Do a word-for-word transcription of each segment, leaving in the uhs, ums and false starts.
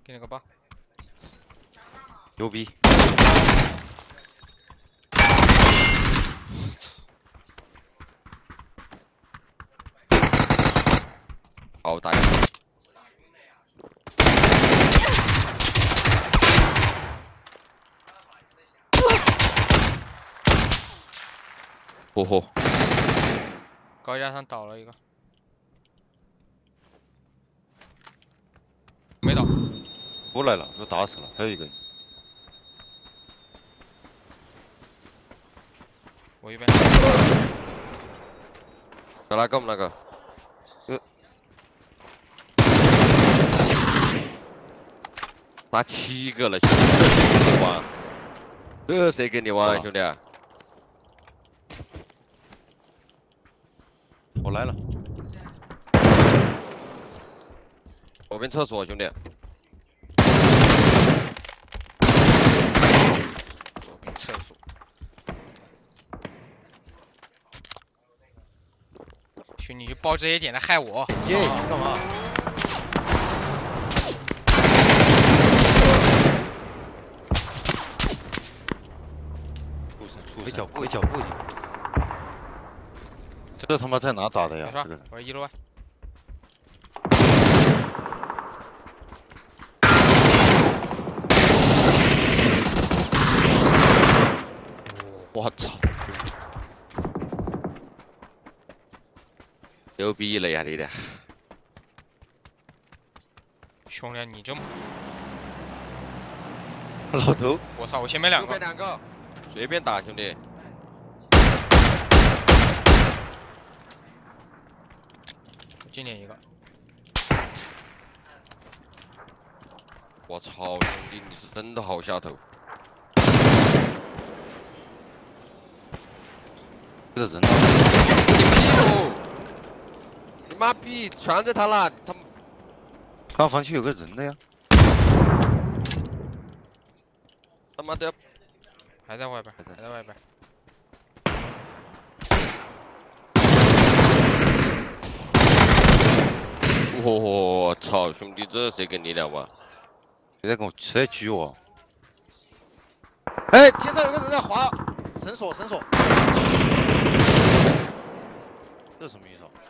给你个包。 牛逼！好打呀！哦吼！ 高架上倒了一个，没倒。 出来了，都打死了，还有一个。 我一边。 在哪个？我们那个？呃。打七个了，兄弟，这谁跟你玩？这谁跟你玩，兄弟？我来了。左边厕所，兄弟。 左边厕所。兄弟，就包这些点来害我。 耶，你干嘛？回脚步，回脚步去。这他妈在哪打的呀？这个。 我是一楼啊。 我操，兄弟，牛逼了呀你的！ 兄弟，你这么…… 老头， 我操，我前面两个。 右边两个，随便打，兄弟。 今年一个。 我操，兄弟，你是真的好下头。这个人，你屁股！你妈逼，全在他那，他们。刚房区有个人的呀。他妈的！ 还在外边，还在外边。 我操，兄弟，这谁跟你聊啊？你在跟我谁在狙我？哎，天上有个人在滑，绳索，绳索。这什么意思啊？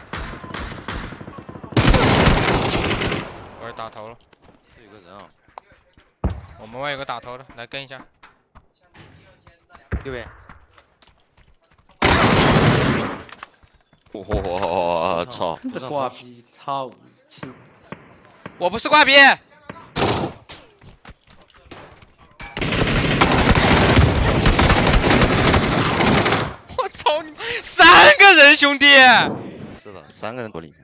我是打头了。 这有个人啊。 我们外有个打头的，来跟一下。 右边。我操！ 挂逼，操你亲！ 我不是挂逼。我操你！三个人，兄弟。 是的，三个人躲里面。